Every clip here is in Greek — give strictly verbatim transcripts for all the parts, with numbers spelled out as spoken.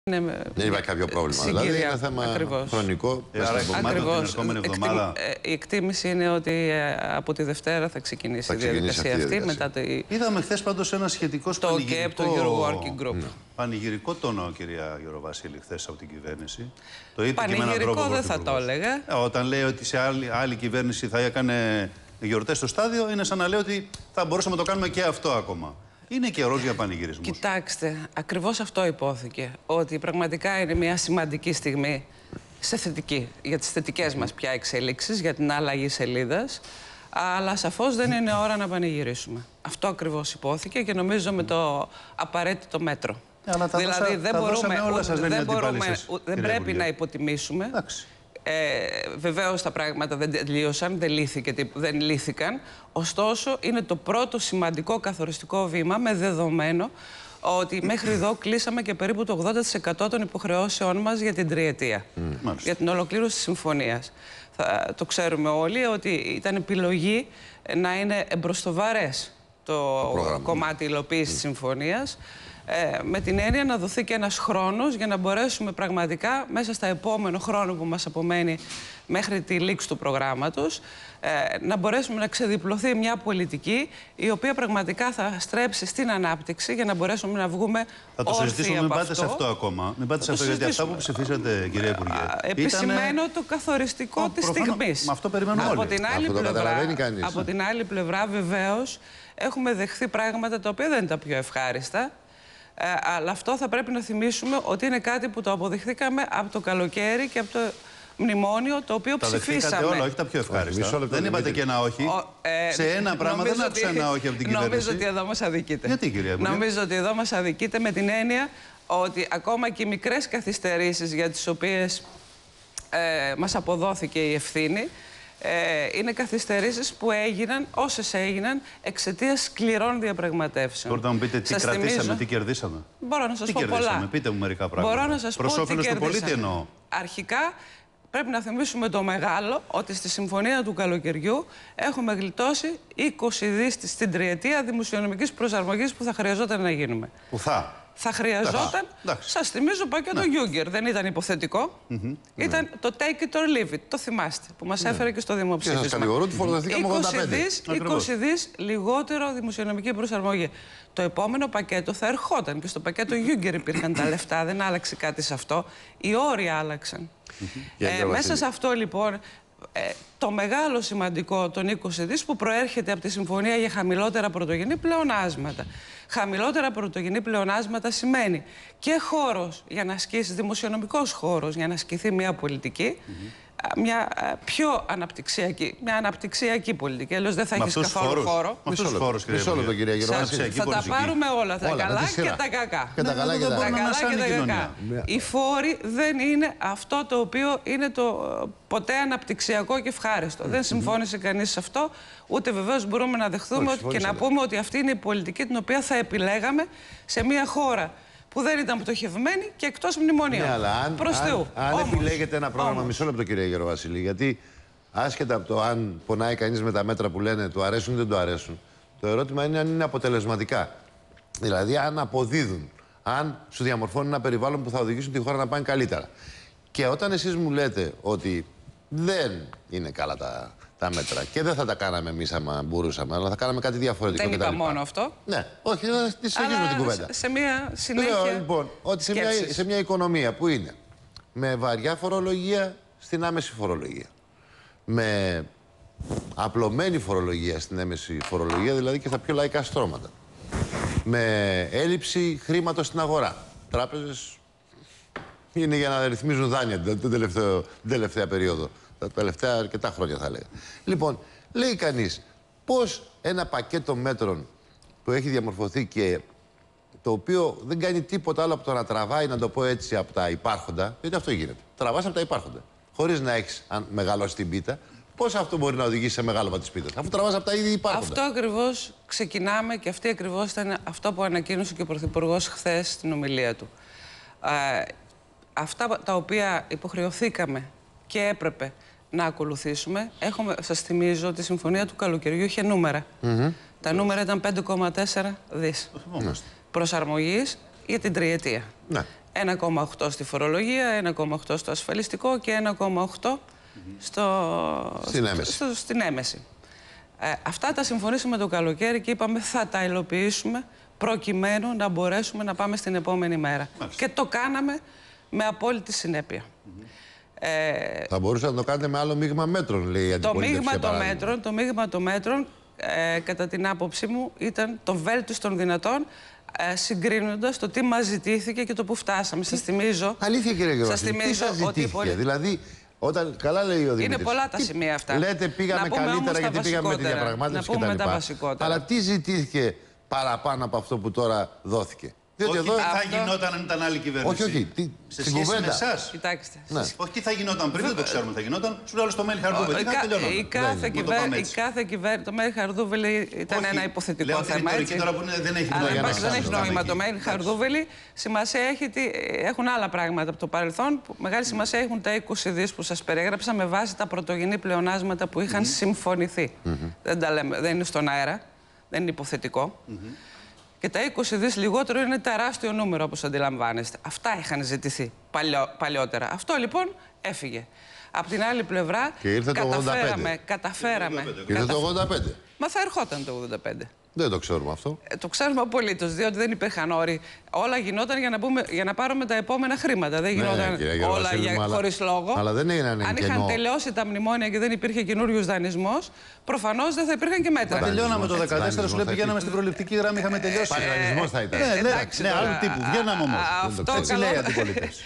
Είναι... Δεν υπάρχει κάποιο πρόβλημα. Δηλαδή είναι ένα θέμα Ακριβώς. χρονικό. Ε, Ακριβώς. Την εβδομάδα... Η εκτίμηση είναι ότι από τη Δευτέρα θα ξεκινήσει, θα ξεκινήσει η διαδικασία αυτή. αυτή μετά το... Είδαμε χθες πάντως ένα σχετικό το πανηγυρικό... Το Euro Working Group. Ναι. Πανηγυρικό τόνο, κυρία Γεροβασίλη, χθες από την κυβέρνηση. Το είπε πανηγυρικό δεν θα το έλεγα. Ε, όταν λέει ότι σε άλλη, άλλη κυβέρνηση θα έκανε γιορτές στο στάδιο, είναι σαν να λέει ότι θα μπορούσαμε να το κάνουμε και αυτό ακόμα. Είναι καιρός για πανηγυρισμούς. Κοιτάξτε, ακριβώς αυτό υπόθηκε. Ότι πραγματικά είναι μια σημαντική στιγμή σε θετική, για τις θετικές μας πια εξελίξεις, για την αλλαγή σελίδας. Αλλά σαφώς δεν είναι ώρα να πανηγυρίσουμε. Αυτό ακριβώς υπόθηκε και νομίζω με το απαραίτητο μέτρο. Ε, αλλά τα δηλαδή δώσα, δεν τα μπορούμε, όλα σας, δεν, δεν, μπορούμε, σας, δεν πρέπει Υπουργέ. να υποτιμήσουμε. Εντάξει. Ε, βεβαίως τα πράγματα δεν τελείωσαν, δεν, λύθηκε, δεν λύθηκαν. Ωστόσο, είναι το πρώτο σημαντικό καθοριστικό βήμα με δεδομένο ότι μέχρι εδώ κλείσαμε και περίπου το ογδόντα τοις εκατό των υποχρεώσεών μας για την τριετία. Mm. Για την ολοκλήρωση της συμφωνίας. Θα, το ξέρουμε όλοι ότι ήταν επιλογή να είναι εμπροστοβαρές το, το κομμάτι υλοποίησης mm. της συμφωνίας. Ε, με την έννοια να δοθεί και ένας χρόνος για να μπορέσουμε πραγματικά μέσα στα επόμενο χρόνο που μας απομένει μέχρι τη λήξη του προγράμματος ε, να μπορέσουμε να ξεδιπλωθεί μια πολιτική η οποία πραγματικά θα στρέψει στην ανάπτυξη για να μπορέσουμε να βγούμε θα το συζητήσουμε, μην πάτε σε αυτό ακόμα. Μην πάτε σε αυτό, γιατί αυτά που ψηφίσατε, κυρία Υπουργέ. Επισημαίνω ήτανε... το καθοριστικό της στιγμής. Με αυτό περιμένουμε από όλοι. Την άλλη αυτό πλευρά, κανείς, από την άλλη πλευρά, βεβαίως, έχουμε δεχθεί πράγματα τα οποία δεν είναι τα πιο ευχάριστα. Ε, αλλά αυτό θα πρέπει να θυμίσουμε ότι είναι κάτι που το αποδειχθήκαμε από το καλοκαίρι και από το μνημόνιο το οποίο τα ψηφίσαμε. Τα όλα, όχι τα πιο ευχάριστα. Δεν είπατε και ένα όχι. Ο, ε, σε ένα πράγμα δεν άκουσα ένα όχι από την κυβέρνηση. Νομίζω ότι εδώ μας αδικείτε. Γιατί, κυρία Υπουργέ? Νομίζω ότι εδώ μας αδικείτε με την έννοια ότι ακόμα και οι μικρές καθυστερήσεις για τις οποίες ε, μας αποδόθηκε η ευθύνη Ε, είναι καθυστερήσεις που έγιναν, όσες έγιναν, εξαιτίας σκληρών διαπραγματεύσεων. Μπορείτε να μου πείτε τι σας κρατήσαμε, θυμίζω... τι κερδίσαμε. Μπορώ να σας τι πω κερδίσαμε, πολλά. Πείτε μου μερικά πράγματα. Μπορώ να σας Προς πω όφελος τι του πολίτη εννοώ. Αρχικά, πρέπει να θυμίσουμε το μεγάλο, ότι στη συμφωνία του καλοκαιριού έχουμε γλιτώσει είκοσι δισεκατομμύρια στην τριετία δημοσιονομικής προσαρμογής που θα χρειαζόταν να γίνουμε. Που θα. Θα χρειαζόταν, σας θυμίζω πακέτο ναι. Γιούγκερ, δεν ήταν υποθετικό, mm-hmm. ήταν ναι. το take it or leave it, το θυμάστε, που μας έφερε ναι. και στο δημοψήφισμα. Και σας κατηγορώ ότι φορτωθήκαμε ογδόντα πέντε. είκοσι δις λιγότερο δημοσιονομική προσαρμογή. Το επόμενο πακέτο θα ερχόταν και στο πακέτο Γιούγκερ υπήρχαν τα λεφτά, δεν άλλαξε κάτι σε αυτό, οι όροι άλλαξαν. Mm-hmm. ε, μέσα σε αυτό λοιπόν... Ε, το μεγάλο σημαντικό των είκοσι δις που προέρχεται από τη Συμφωνία για χαμηλότερα πρωτογενή πλεονάσματα. Χαμηλότερα πρωτογενή πλεονάσματα σημαίνει και χώρος για να ασκήσει, δημοσιονομικός χώρος για να ασκηθεί μια πολιτική, mm-hmm. μια πιο αναπτυξιακή, μια αναπτυξιακή πολιτική. Αλλιώς δεν θα έχεις καθόλου φόρους. χώρο. Μισό λεπτό, μισό λεπτό, κυρία Γεροβασίλη. Θα τα πάρουμε όλα, τα όλα, καλά και τα κακά. Και τα καλά και τα κακά. Οι φόροι δεν είναι αυτό το οποίο είναι το ποτέ αναπτυξιακό και ευχάριστο. Mm-hmm. Δεν συμφώνησε κανείς σε αυτό, ούτε βεβαίως μπορούμε να δεχθούμε ότι, και να πούμε ότι αυτή είναι η πολιτική την οποία θα επιλέγαμε σε μια χώρα που δεν ήταν πτωχευμένη και εκτός μνημονίων. Ναι, αλλά αν, προς αν, Θεού. αν όμως, επιλέγετε ένα πρόγραμμα, όμως. μισό λεπτό, κυρία Γεροβασίλη, γιατί άσχετα από το αν πονάει κανείς με τα μέτρα που λένε του αρέσουν ή δεν του αρέσουν, το ερώτημα είναι αν είναι αποτελεσματικά. Δηλαδή, αν αποδίδουν, αν σου διαμορφώνουν ένα περιβάλλον που θα οδηγήσουν τη χώρα να πάνε καλύτερα. Και όταν εσείς μου λέτε ότι δεν είναι καλά τα, τα μέτρα και δεν θα τα κάναμε εμείς άμα μπορούσαμε, αλλά θα κάναμε κάτι διαφορετικό. Δεν είπα μόνο αυτό. Ναι, όχι, θα τη συνεχίσουμε την κουβέντα. Σε μια συνέχεια. Λέω λοιπόν ότι σε μια, σε μια οικονομία που είναι με βαριά φορολογία στην άμεση φορολογία, με απλωμένη φορολογία στην έμεση φορολογία, δηλαδή και στα πιο λαϊκά στρώματα, με έλλειψη χρήματος στην αγορά. Τράπεζες είναι για να ρυθμίζουν δάνεια την τελευταία, τελευταία περίοδο. Τα τελευταία αρκετά χρόνια θα λέγα. Λοιπόν, λέει κανείς πώς ένα πακέτο μέτρων που έχει διαμορφωθεί και το οποίο δεν κάνει τίποτα άλλο από το να τραβάει, να το πω έτσι, από τα υπάρχοντα, γιατί αυτό γίνεται. Τραβάς από τα υπάρχοντα. Χωρίς να έχεις μεγαλώσει την πίτα, πώς αυτό μπορεί να οδηγήσει σε μεγάλωμα της πίτας, αφού τραβάς από τα ήδη υπάρχοντα. Αυτό ακριβώς ξεκινάμε και αυτή ακριβώς ήταν αυτό που ανακοίνωσε και ο Πρωθυπουργός χθες στην ομιλία του. Ε, αυτά τα οποία υποχρεωθήκαμε και έπρεπε να ακολουθήσουμε. Έχουμε, σας θυμίζω ότι η συμφωνία του καλοκαιριού είχε νούμερα. Mm-hmm. Τα νούμερα ήταν πέντε κόμμα τέσσερα δις. Mm-hmm. Προσαρμογής για την τριετία. Ναι. ένα κόμμα οκτώ στη φορολογία, ένα κόμμα οκτώ στο ασφαλιστικό και ένα κόμμα οκτώ στο... στην έμεση. Στο... στην έμεση. Ε, αυτά τα συμφωνήσαμε το καλοκαίρι και είπαμε θα τα υλοποιήσουμε προκειμένου να μπορέσουμε να πάμε στην επόμενη μέρα. Μάλιστα. Και το κάναμε με απόλυτη συνέπεια. Mm-hmm. ε, θα μπορούσατε να το κάνετε με άλλο μείγμα μέτρων, λέει η αντιπολίτευση. Το μείγμα των μέτρων, το μείγμα των μέτρων ε, κατά την άποψή μου, ήταν το βέλτιστον δυνατόν, ε, συγκρίνοντας το τι μας ζητήθηκε και το που φτάσαμε. Σας θυμίζω... Αλήθεια, κύριε Γεροβασίλη, τι σας ζητήθηκε? Πολύ... Δηλαδή, όταν, καλά λέει ο Δημήτρης. Είναι πολλά τα σημεία αυτά. Λέτε πήγαμε καλύτερα γιατί πήγαμε με τη διαπραγμάτευση κτλ. Αλλά τι ζητήθηκε παραπάνω από αυτό που τώρα δόθηκε? Όχι εδώ... τι θα αυτό... γινόταν αν ήταν άλλη κυβέρνηση. Όχι, όχι. Τι... Σε σχέση κουβέντα. με εσάς. Κοιτάξτε. Ναι. Όχι τι θα γινόταν πριν, δεν το ξέρουμε τι θα γινόταν. Σου λέω στο Μέρι Χαρδούβελη. Η κάθε κυβέρνηση. Το Μέρι Χαρδούβελη ήταν ένα υποθετικό θέμα. Τώρα που δεν έχει νόημα. Δεν έχει νόημα το Μέρι Χαρδούβελη. Σημασία έχουν άλλα πράγματα από το παρελθόν. Μεγάλη σημασία έχουν τα είκοσι δις που σας περιέγραψα με βάση τα πρωτογενή πλεονάσματα που είχαν συμφωνηθεί. Δεν είναι στον αέρα. Δεν είναι υποθετικό. Και τα είκοσι δις λιγότερο είναι τεράστιο νούμερο, όπως αντιλαμβάνεστε. Αυτά είχαν ζητηθεί παλιό, παλιότερα. Αυτό λοιπόν έφυγε. Απ' την άλλη πλευρά, και ήρθε καταφέραμε. Το καταφέραμε και ήρθε το ογδόντα πέντε. Μα θα ερχόταν το ογδόντα πέντε. Δεν το ξέρουμε αυτό. Ε, το ξέρουμε απολύτως, διότι δεν υπήρχαν όροι. Όλα γινόταν για να, πούμε, για να πάρουμε τα επόμενα χρήματα. Δεν γινόταν ναι, όλα για, χωρίς λόγο. Αλλά δεν έγιναν αν είχαν τελειώσει τα μνημόνια και δεν υπήρχε καινούριος δανεισμός, προφανώς δεν θα υπήρχαν και μέτρα. Μα τελειώναμε το δεκατέσσερα, σου λέει πηγαίναμε στην προληπτική γραμμή, είχαμε τελειώσει. Παντρανισμός θα ήταν. Ναι, άλλου τύπου. Βγαίναμε όμως. Έτσι λέει η αντιπολίτευση.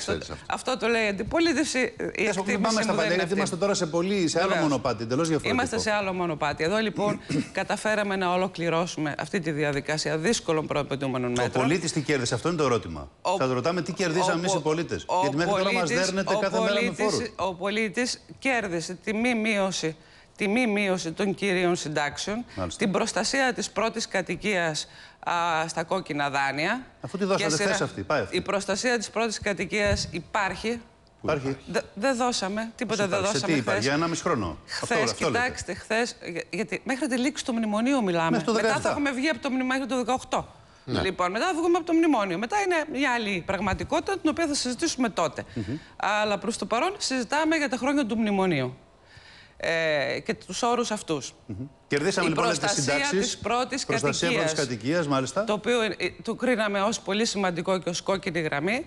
Αυτό το λέει η αντιπολίτευση. Πάμε στα παλιά, γιατί είμαστε τώρα σε άλλο μονοπάτι. Εντελώς διαφορετικό. Είμαστε σε άλλο μονοπάτι. Εδώ λοιπόν καταφέραμε να ολοκληρώσουμε αυτή τη διαδικασία δύσκολων προαπαιτούμενων μέτρων. Ο πολίτης τι κέρδισε, αυτό είναι το ερώτημα. Ο... Θα το ρωτάμε τι κερδίσαμε εμείς οι πολίτες. Γιατί μέχρι τώρα μας δέρνετε κάθε μέρα με φόρους. Ο πολίτης κέρδισε τη μη μείωση, τη μη μείωση των κυρίων συντάξεων, μάλιστα, την προστασία της πρώτης κατοικίας α, στα κόκκινα δάνεια. Αφού τη δώσατε χθες αυτή, πάει αυτή. Η προστασία της πρώτης κατοικίας υπάρχει. Υπάρχει. Δεν δώσαμε, τίποτα δεν δώσαμε. Σε τι υπάρχει, για ένα μισό χρόνο. Χθες, κοιτάξτε, χθες, γιατί μέχρι τη λήξη του μνημονίου μιλάμε. Μετά θα έχουμε βγει από το μνημόνιο το δεκαοκτώ. Ναι. Λοιπόν, μετά θα βγούμε από το μνημόνιο. Μετά είναι μια άλλη πραγματικότητα, την οποία θα συζητήσουμε τότε. Mm-hmm. Αλλά προς το παρόν συζητάμε για τα χρόνια του μνημονίου. Ε, και τους όρους αυτούς. Mm-hmm. Κερδίσαμε η λοιπόν τις συντάξεις, της πρώτης προστασία κατοικίας, πρώτης κατοικίας, μάλιστα. Το οποίο το κρίναμε ως πολύ σημαντικό και ως κόκκινη γραμμή.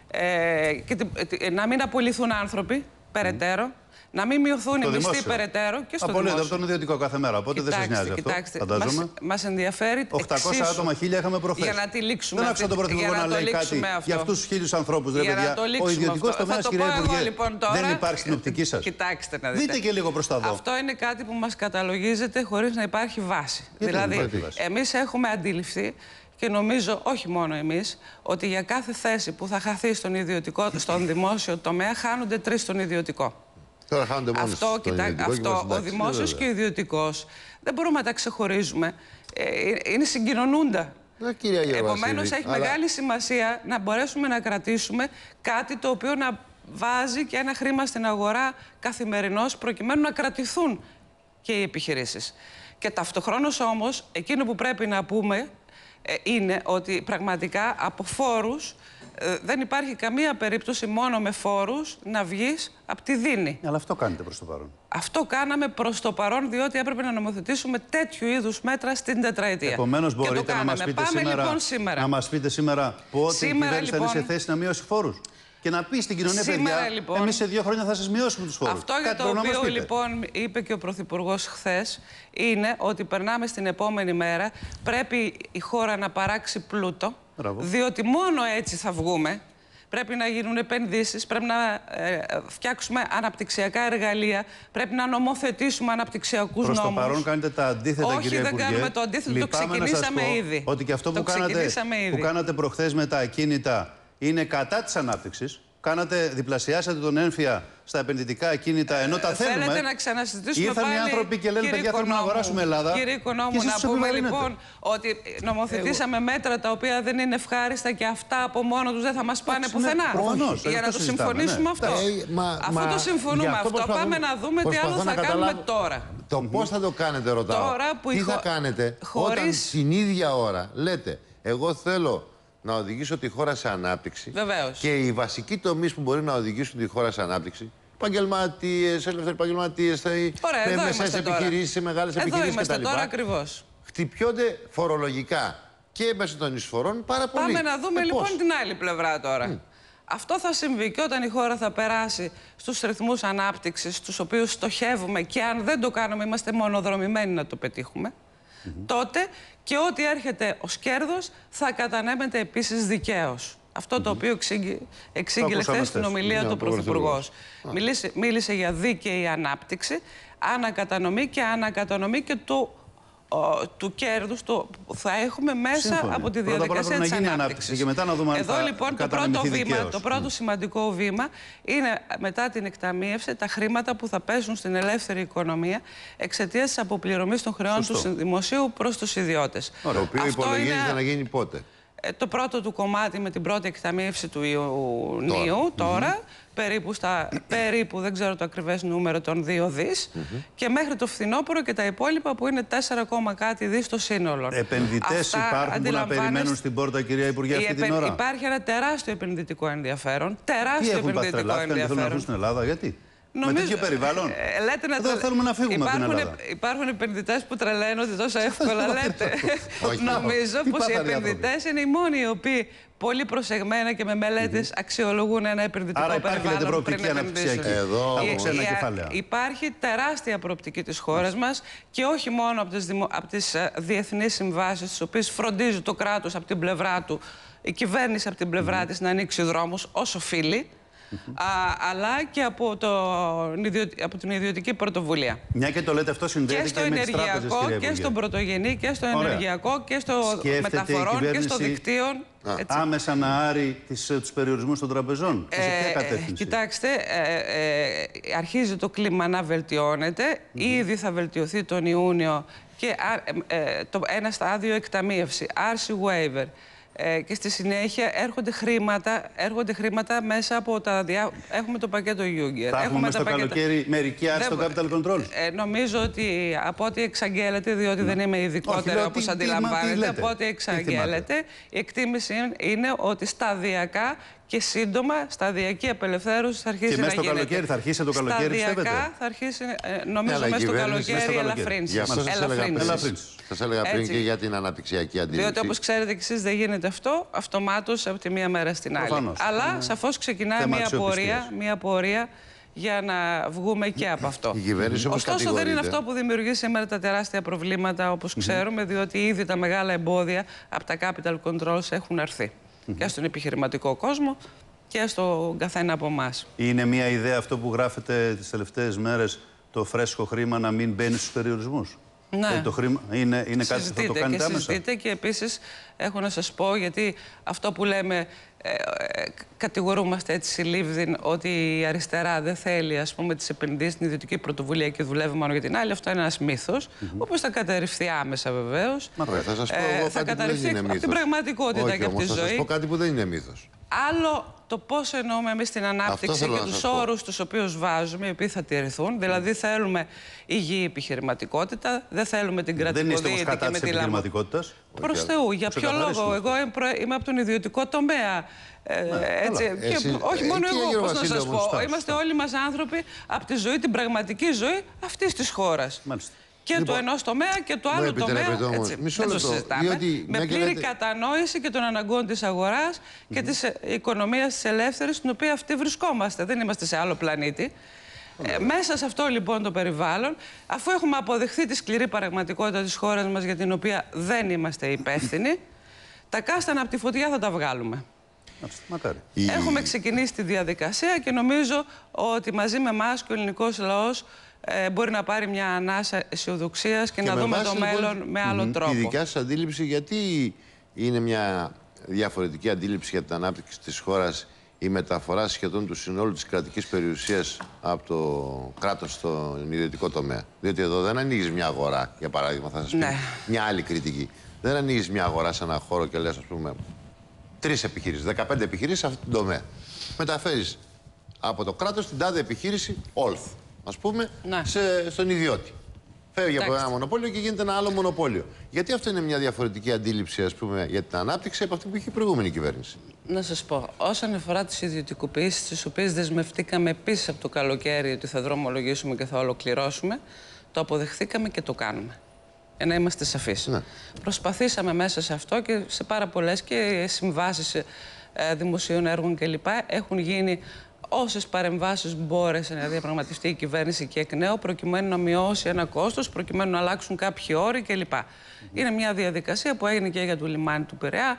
Ε, και να μην απολυθούν άνθρωποι περαιτέρω, mm. να μην μειωθούν οι μισθοί περαιτέρω και στο Απολύτω δημόσιο. από τον ιδιωτικό κάθε μέρα, οπότε κοιτάξτε, δεν σας νοιάζει κοιτάξτε, αυτό, φαντάζομαι. Μας, μας ενδιαφέρει οκτακόσια εξίσου, άτομα, χίλια είχαμε προχθές. Για να τη λήξουμε. Δεν άκουσα τον Πρωθυπουργό να, να λέει κάτι αυτό. Για αυτούς τους χίλιους ανθρώπους, ρε παιδιά. Ο ιδιωτικός τομέας, κυρία Υπουργέ, λοιπόν, τώρα, δεν υπάρχει στην οπτική σας. Κοιτάξτε να δείτε. Δείτε και λίγο προς τα δω. Αυτό είναι κάτι που μας καταλογίζεται χωρίς να υπάρχει βάση. Δηλαδή, εμείς έχουμε αντιληφθεί. Και νομίζω, όχι μόνο εμείς, ότι για κάθε θέση που θα χαθεί στον, ιδιωτικό, στον δημόσιο τομέα, χάνονται τρεις στον ιδιωτικό. Τώρα χάνονται μόνο αυτό, στον κοιτά, ιδιωτικό. Αυτό, ο δημόσιος και ο ιδιωτικός, δεν μπορούμε να τα ξεχωρίζουμε. Ε, είναι συγκοινωνούντα. Επομένως, έχει αλλά... μεγάλη σημασία να μπορέσουμε να κρατήσουμε κάτι το οποίο να βάζει και ένα χρήμα στην αγορά καθημερινώς, προκειμένου να κρατηθούν και οι επιχειρήσεις. Και ταυτοχρόνως όμως, εκείνο που πρέπει να πούμε, είναι ότι πραγματικά από φόρους ε, δεν υπάρχει καμία περίπτωση μόνο με φόρους να βγεις από τη δίνη. Αλλά αυτό κάνετε προς το παρόν. Αυτό κάναμε προς το παρόν, διότι έπρεπε να νομοθετήσουμε τέτοιου είδους μέτρα στην τετραετία. Επομένως, μπορείτε να μας, πείτε Πάμε, σήμερα, λοιπόν, σήμερα. να μας πείτε σήμερα πότε σήμερα, η κυβέρνηση λοιπόν, θα είναι σε θέση να μειώσει φόρους. Και να πει στην κοινωνία, σήμερα, παιδιά, λοιπόν, εμείς σε δύο χρόνια θα σας μειώσουμε τους φόρους. Αυτό για το οποίο λοιπόν είπε και ο Πρωθυπουργός χθες είναι ότι περνάμε στην επόμενη μέρα. Πρέπει η χώρα να παράξει πλούτο, μπράβο, διότι μόνο έτσι θα βγούμε. Πρέπει να γίνουν επενδύσεις, πρέπει να ε, φτιάξουμε αναπτυξιακά εργαλεία, πρέπει να νομοθετήσουμε αναπτυξιακούς νόμους. Προς το παρόν κάνετε τα αντίθετα, όχι, κύριε Υπουργέ. Όχι, δεν κάνουμε το αντίθετο, το ξεκινήσαμε ήδη. Ότι και αυτό που κάνατε, που κάνατε προχθές με τα ακίνητα είναι κατά της ανάπτυξης. Κάνατε, διπλασιάσατε τον έμφυα στα επενδυτικά ακίνητα, ενώ τα θέλουμε. Θέλετε να ξανασυζητήσουμε Ήρθαν πάλι, οι άνθρωποι και λένε, παιδιά, θέλουμε να αγοράσουμε Ελλάδα. Κύριε Οικονόμου, να πούμε λοιπόν ότι νομοθετήσαμε Εγώ... μέτρα τα οποία δεν είναι ευχάριστα και αυτά από μόνο τους δεν θα μας πάνε πουθενά. Προφανώς. Για να το συμφωνήσουμε ναι. αυτό. Ε, μα, Αφού μα, το συμφωνούμε αυτό, προσπαθούμε, πάμε να δούμε τι άλλο θα κάνουμε τώρα. Το πώς θα το κάνετε, ρωτάω. Τι θα κάνετε όταν την ίδια ώρα λέτε, εγώ θέλω να οδηγήσω τη χώρα σε ανάπτυξη. Βεβαίως. Και οι βασικοί τομείς που μπορεί να οδηγήσουν τη χώρα σε ανάπτυξη, επαγγελματίες, ελεύθεροι επαγγελματίες, μεσαίες επιχειρήσεις, μεγάλες επιχειρήσεις κτλ. Εδώ είμαστε τώρα ακριβώς. Χτυπιόνται φορολογικά και μέσω των εισφορών πάρα πολύ. Πάμε να δούμε ε, λοιπόν πώς? την άλλη πλευρά τώρα. Mm. Αυτό θα συμβεί και όταν η χώρα θα περάσει στους ρυθμούς ανάπτυξης, στους οποίους στοχεύουμε και αν δεν το κάνουμε είμαστε μονοδρομημένοι να το πετύχουμε, mm-hmm. τότε και ό,τι έρχεται ως κέρδος θα κατανέμεται επίσης δικαίως. Αυτό mm-hmm. το οποίο εξήγηλε χθες στην ομιλία του Πρωθυπουργός. Μίλησε, μίλησε για δίκαιη ανάπτυξη, ανακατανομή και ανακατανομή και του του κέρδους το θα έχουμε μέσα Σύμφωνη. από τη διαδικασία της ανάπτυξης. Και μετά να δούμε Εδώ αν λοιπόν το πρώτο, βήμα, το πρώτο mm. σημαντικό βήμα είναι μετά την εκταμείευση τα χρήματα που θα πέσουν στην ελεύθερη οικονομία εξαιτίας της αποπληρωμής των χρεών Σωστό. του δημοσίου προς τους ιδιώτες. Το οποίο υπολογίζεται είναι... να γίνει πότε. Το πρώτο του κομμάτι με την πρώτη εκταμείευση του Ιουνίου τώρα, τώρα mm-hmm. περίπου, στα, περίπου, δεν ξέρω το ακριβές νούμερο, των δύο δις mm-hmm. και μέχρι το φθινόπωρο και τα υπόλοιπα που είναι τέσσερα κόμμα δις στο σύνολο. Επενδυτές Αυτά υπάρχουν που να περιμένουν στην πόρτα, κυρία Υπουργέ, αυτή επεν... την ώρα. Υπάρχει ένα τεράστιο επενδυτικό ενδιαφέρον. Τεράστιο Τι έχουν επενδυτικό παστρελά, ενδιαφέρον. Θέλουν να στην Ελλάδα, γιατί. Νομίζω, με τέτοιο περιβάλλον. Ε, λέτε να Εδώ τρε... θέλουμε να φύγουμε υπάρχουν, από την Ελλάδα. Υπάρχουν επενδυτές που τρελαίνουν ότι τόσο εύκολα λέτε. Νομίζω πως οι επενδυτές είναι οι μόνοι οι οποίοι πολύ προσεγμένα και με μελέτες mm-hmm. αξιολογούν ένα επενδυτικό Άρα περιβάλλον πριν επενδύσουν. Εδώ... από ξένα κεφάλαια. Υπάρχει τεράστια προοπτική της χώρας μας και όχι μόνο από τις, δημο... από τις διεθνείς συμβάσεις, τις οποίες φροντίζει το κράτος από την πλευρά του, η κυβέρνηση από την πλευρά mm-hmm. της να ανοίξει δρόμους όσο οφείλει. Α, αλλά και από, το, από την ιδιωτική πρωτοβουλία. Μια και το λέτε αυτό συνδέεται και στο και ενεργειακό με τις και στον πρωτογενή και στο Ωραία. ενεργειακό και στο Σκέφτεται μεταφορών και στο δικτύων. Άμεσα να άρει τις, τους περιορισμούς των τραπεζών. Ε, σε ποια κατεύθυνση? Κοιτάξτε, ε, ε, αρχίζει το κλίμα να βελτιώνεται. Mm-hmm. Ήδη θα βελτιωθεί τον Ιούνιο και ε, ε, το, ένα στάδιο εκταμείευση, άρση waiver. Ε, και στη συνέχεια έρχονται χρήματα, έρχονται χρήματα μέσα από τα διά... Έχουμε το πακέτο Juncker. Θα έχουμε στο πακέτα... καλοκαίρι μερική άρση στο capital control. Ε, νομίζω ότι από ό,τι εξαγγέλλεται, διότι ναι. δεν είμαι ειδικότερο όπως αντιλαμβάνετε, από ό,τι εξαγγέλλεται, η εκτίμηση είναι ότι σταδιακά και σύντομα σταδιακή απελευθέρωση θα αρχίσει να γίνεται. Και μέσα στο καλοκαίρι θα αρχίσει το καλοκαίρι, πιστεύετε? Σταδιακά θα αρχίσει, νομίζω, μέσα στο καλοκαίρι ελαφρύνσεις. Γι' αυτό σας έλεγα πριν και για την αναπτυξιακή αντίληψη. Διότι όπως ξέρετε κι εσείς δεν γίνεται αυτό αυτομάτως από τη μία μέρα στην άλλη. Προφανώς. Αλλά mm. σαφώς ξεκινάει μια πορεία, μια πορεία για να βγούμε και από αυτό. Ωστόσο δεν είναι αυτό που δημιουργεί σήμερα τα τεράστια προβλήματα όπως ξέρουμε, διότι ήδη τα μεγάλα εμπόδια από τα capital controls έχουν αρθεί. Mm-hmm. Και στον επιχειρηματικό κόσμο και στον καθένα από εμάς. Είναι μια ιδέα αυτό που γράφετε τις τελευταίες μέρες, το φρέσκο χρήμα να μην μπαίνει στους περιορισμούς? Ναι. Το χρήμα είναι, είναι κάτι που θα το κάνετε άμεσα? Συζητείτε και επίσης έχω να σας πω, γιατί αυτό που λέμε, ε, ε, κατηγορούμαστε έτσι συλλήβδιν ότι η αριστερά δεν θέλει, ας πούμε, τις επενδύσεις στην ιδιωτική πρωτοβουλία και δουλεύει μόνο για την άλλη. Αυτό είναι ένας μύθος, mm-hmm. όπως θα καταρριφθεί άμεσα βεβαίως. Μα θα σας πω εγώ ε, θα κάτι που δεν είναι μύθος. Από την πραγματικότητα. Όχι, και από τη ζωή. Θα σας πω κάτι που δεν είναι μύθος. Άλλο το πώς εννοούμε εμείς την ανάπτυξη και τους όρους τους οποίους βάζουμε, οι οποίοι θα τηρηθούν. Δηλαδή, θέλουμε υγιή επιχειρηματικότητα, δεν θέλουμε την κρατικοδίαιτη και με τη λάμψη. Επιχειρηματικότητας. Προς Θεού, για ποιο λόγο? Εγώ είμαι από τον ιδιωτικό τομέα. Ε, έτσι, και εσύ, όχι μόνο εγώ, πώς να σας πω. Στάσεις. Είμαστε όλοι μας άνθρωποι από τη ζωή, την πραγματική ζωή αυτής της χώρας. Μάλιστα. Και λοιπόν, του ενός τομέα και του άλλου τομέα. Έτσι, δεν το συζητάμε. Διότι, με πλήρη λέτε... κατανόηση και των αναγκών της αγοράς mm-hmm. και της οικονομίας της ελεύθερης, στην οποία αυτή βρισκόμαστε. Δεν είμαστε σε άλλο πλανήτη. Mm-hmm. Ε, μέσα σε αυτό λοιπόν το περιβάλλον, αφού έχουμε αποδεχθεί τη σκληρή πραγματικότητα της χώρας μας, για την οποία δεν είμαστε υπεύθυνοι, τα κάστανα από τη φωτιά θα τα βγάλουμε. Μακάρι. Έχουμε ξεκινήσει τη διαδικασία και νομίζω ότι μαζί με εμάς και ο ελληνικός λαός ε, μπορεί να πάρει μια ανάσα αισιοδοξίας και, και να δούμε το μέλλον λοιπόν, με άλλο mm-hmm. τρόπο. Η δικιά σας αντίληψη, γιατί είναι μια διαφορετική αντίληψη για την ανάπτυξη της χώρας η μεταφορά σχεδόν του συνόλου της κρατικής περιουσίας από το κράτος στον ιδιωτικό τομέα? Διότι εδώ δεν ανοίγεις μια αγορά, για παράδειγμα, θα σας πει ναι. μια άλλη κριτική. Δεν ανοίγεις μια αγορά σε ένα χώρο και λες, ας πούμε, τρεις επιχειρήσεις, δεκαπέντε επιχειρήσεις σε αυτόν τον τομέα. Μεταφέρεις από το κράτος την τάδε επιχείρηση, όλθ, ας πούμε, ναι. σε, στον ιδιώτη. Φεύγει από ένα μονοπόλιο και γίνεται ένα άλλο μονοπόλιο. Γιατί αυτό είναι μια διαφορετική αντίληψη, ας πούμε, για την ανάπτυξη από αυτή που είχε η προηγούμενη κυβέρνηση? Να σας πω, όσον αφορά τις ιδιωτικοποιήσεις, τις οποίες δεσμευτήκαμε επίσης από το καλοκαίρι ότι θα δρομολογήσουμε και θα ολοκληρώσουμε, το αποδεχθήκαμε και το κάνουμε. Για να είμαστε σαφείς. Ναι. Προσπαθήσαμε μέσα σε αυτό και σε πάρα πολλές και συμβάσεις ε, δημοσίων έργων κλπ. Έχουν γίνει όσες παρεμβάσεις μπόρεσε να διαπραγματευτεί η κυβέρνηση και εκ νέου, προκειμένου να μειώσει ένα κόστος, προκειμένου να αλλάξουν κάποιοι όροι κλπ. Mm-hmm. Είναι μια διαδικασία που έγινε και για το λιμάνι του Πειραιά,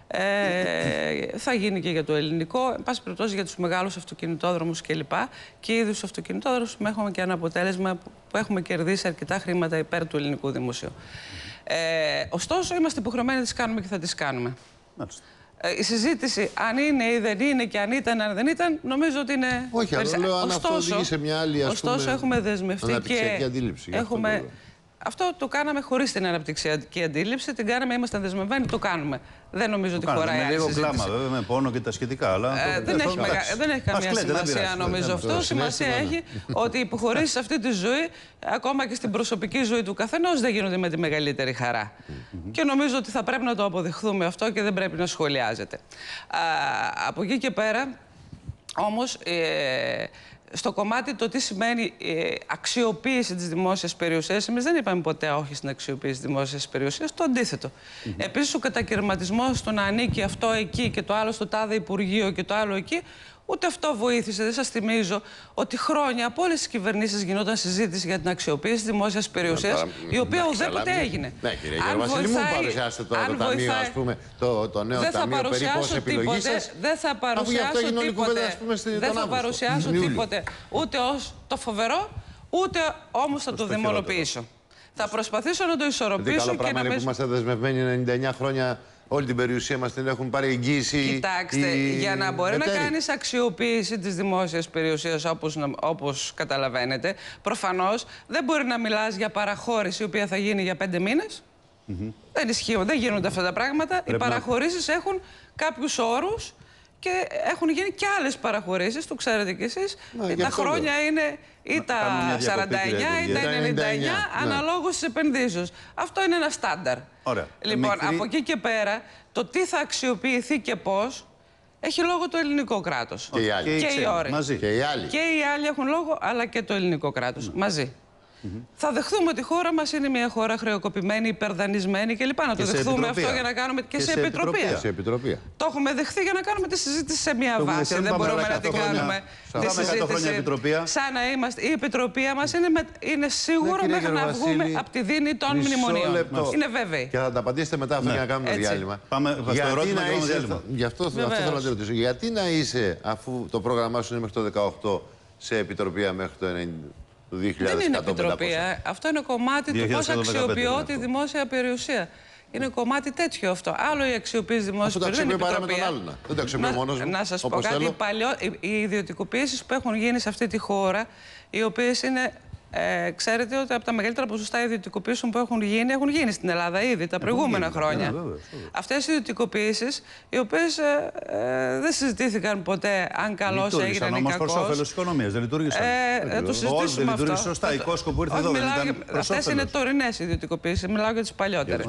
ε, θα γίνει και για το ελληνικό, εν πάση περιπτώσει για τους μεγάλους αυτοκινητόδρομους κλπ. Και ήδη στους αυτοκινητόδρομους έχουμε και ένα αποτέλεσμα που έχουμε κερδίσει αρκετά χρήματα υπέρ του ελληνικού δημοσίου. Mm-hmm. ε, ωστόσο, είμαστε υποχρεωμένοι να τις κάνουμε και θα τις κάνουμε. Mm-hmm. Η συζήτηση αν είναι ή δεν είναι και αν ήταν, αν δεν ήταν, νομίζω ότι είναι. Όχι, αλλά λέω αν αυτό οδηγεί σε μια άλλη, ας ωστόσο, πούμε, έχουμε δεσμευτεί και. Αντίληψη, έχουμε... αυτό, αυτό το κάναμε χωρίς την αναπτυξιακή αντίληψη. Την κάναμε, ήμασταν δεσμευμένοι, το κάνουμε. Δεν νομίζω το ότι χωράει άλλη συζήτηση. λίγο κλάμα, βέβαια, με πόνο και τα σχετικά. Αλλά ε, δεν, έχει μεγα... δεν έχει καμία κλαίτε, σημασία, νομίζω αυτό. Σημασία έχει ότι οι υποχωρήσεις σε αυτή τη ζωή, ακόμα και στην προσωπική ζωή του καθενός, δεν γίνονται με τη μεγαλύτερη χαρά. Και νομίζω ότι θα πρέπει να το αποδεχθούμε αυτό και δεν πρέπει να σχολιάζεται. Α, από εκεί και πέρα, όμως, ε, στο κομμάτι το τι σημαίνει ε, αξιοποίηση της δημόσιας περιουσίας, εμείς δεν είπαμε ποτέ όχι στην αξιοποίηση της δημόσιας περιουσίας, το αντίθετο. Mm-hmm. Επίσης, ο κατακαιρματισμός του να ανήκει αυτό εκεί και το άλλο στο τάδε Υπουργείο και το άλλο εκεί, ούτε αυτό βοήθησε. Δεν σας θυμίζω ότι χρόνια από όλες τις κυβερνήσεις γινόταν συζήτηση για την αξιοποίηση της δημόσιας περιουσίας, η οποία ουδέποτε έγινε. Ναι, κύριε Γεροβασίλη, μου παρουσιάσετε τώρα το ταμείο, ας πούμε, το, το νέο ταμείο περί πώς επιλογής σας. Δεν θα παρουσιάσω τίποτε. Δεν θα παρουσιάσω τίποτε ούτε ως το φοβερό, ούτε όμως θα το δαιμονοποιήσω. Θα προσπαθήσω να το ισορροπήσω και να μην... που είμαστε δεσμευμένοι ενενήντα εννιά χρόνια. Όλη την περιουσία μας την έχουν πάρει εγγύηση. Κοιτάξτε, οι... για να μπορεί μετέρη. να κάνεις αξιοποίηση της δημόσιας περιουσίας όπως, όπως καταλαβαίνετε, προφανώς δεν μπορεί να μιλάς για παραχώρηση η οποία θα γίνει για πέντε μήνες. Mm-hmm. Δεν ισχύουν, δεν γίνονται αυτά τα πράγματα. Πρέπει οι παραχωρήσεις να... έχουν κάποιους όρους και έχουν γίνει και άλλες παραχωρήσεις, το ξέρετε κι εσείς. Να, τα χρόνια λέω. είναι ή τα σαράντα εννιά ή τα ενενήντα εννιά, ναι, αναλόγως της επενδύσεως. Αυτό είναι ένα στάνταρ. Ωραία. Λοιπόν, Μικρή... από εκεί και πέρα, το τι θα αξιοποιηθεί και πώς, έχει λόγο το ελληνικό κράτος. Και οι άλλοι. Και, και οι όροι. Μαζί. Και οι άλλοι. Και οι άλλοι έχουν λόγο, αλλά και το ελληνικό κράτος. Mm. Μαζί. Mm-hmm. Θα δεχθούμε ότι η χώρα μας είναι μια χώρα χρεοκοπημένη, υπερδανισμένη κλπ. Να το δεχθούμε αυτό για να κάνουμε. Και, και σε, σε επιτροπία. Σε επιτροπία. Το έχουμε δεχθεί για να κάνουμε τη συζήτηση σε μια βάση. Δεν μπορούμε να την κάνουμε τη συζήτηση σαν να είμαστε. Η επιτροπία μας είναι, με... είναι σίγουρο ναι, μέχρι να βγούμε από τη δίνη των μνημονίων. Είναι βέβαιη. Και θα τα απαντήσετε μετά αυτό για να κάνουμε διάλειμμα. Πάμε στο ερώτημα και διάλειμμα. Γι' αυτό θέλω να te ρωτήσω. Γιατί να είσαι, αφού το πρόγραμμά σου είναι μέχρι το δεκαοκτώ, σε επιτροπία μέχρι το ενενήντα? Δεν είναι επιτροπία. Αυτό είναι κομμάτι του πώς αξιοποιώ τη δημόσια περιουσία. Είναι κομμάτι τέτοιο αυτό. Άλλο η αξιοποίηση δημόσια περιουσία. Δεν αξιοποιεί με τον άλλον. Δεν το αξιοποιώ μόνος μου. Να σας πω κάτι. Οι, παλιό, οι ιδιωτικοποιήσεις που έχουν γίνει σε αυτή τη χώρα, οι οποίες είναι. Ε, ξέρετε ότι από τα μεγαλύτερα ποσοστά ιδιωτικοποιήσεων που έχουν γίνει, έχουν γίνει στην Ελλάδα ήδη τα προηγούμενα γίνει, χρόνια. Yeah, βέβαια, βέβαια. Αυτές οι ιδιωτικοποιήσεις, οι οποίες ε, ε, δεν συζητήθηκαν ποτέ αν καλώς έγιναν ή κακώς. Όμως προς όφελος της οικονομίας, δεν λειτουργήσαν. Ε, ε, το συζητήσουμε δεν λειτουργήσε σωστά. Η Κόσκο που ήρθε εδώ δεν ήταν προς αυτές είναι τωρινές ιδιωτικοποιήσεις, μιλάω για τις παλιότερες.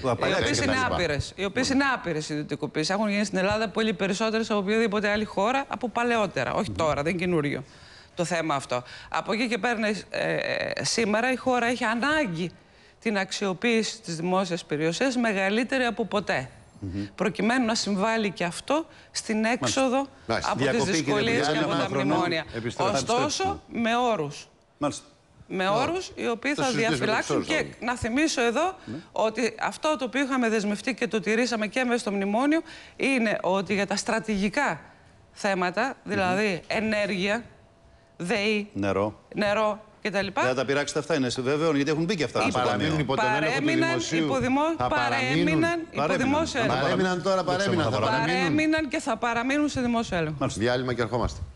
Οι οποίες είναι άπειρες ιδιωτικοποιήσεις. Έχουν γίνει στην Ελλάδα πολύ περισσότερες από οποιαδήποτε άλλη χώρα από παλαιότερα. Όχι τώρα, δεν καινούριο το θέμα αυτό. Από εκεί και πέρα, ε, σήμερα η χώρα έχει ανάγκη την αξιοποίηση της δημόσιας περιουσίας μεγαλύτερη από ποτέ. Mm-hmm. Προκειμένου να συμβάλλει και αυτό στην έξοδο Μάλιστα. από τις δυσκολίες και από τα μνημόνια. Ωστόσο, με όρους. Μάλιστα. Με όρους οι οποίοι θα διαφυλάξουν και να θυμίσω εδώ ναι. ότι αυτό το οποίο είχαμε δεσμευτεί και το τηρήσαμε και μέσα στο μνημόνιο είναι ότι για τα στρατηγικά θέματα, δηλαδή mm-hmm. ενέργεια, ΔΕΗ, νερό, νερό κτλ. Δεν θα τα πειράξετε αυτά, είναι βέβαιο, γιατί έχουν μπει και αυτά. Παρέμειναν υπό δημόσιο έλεγχο. Παρέμειναν τώρα, παρέμειναν. Παρέμειναν και θα παραμείνουν σε δημόσιο έλεγχο. Διάλειμμα και ερχόμαστε.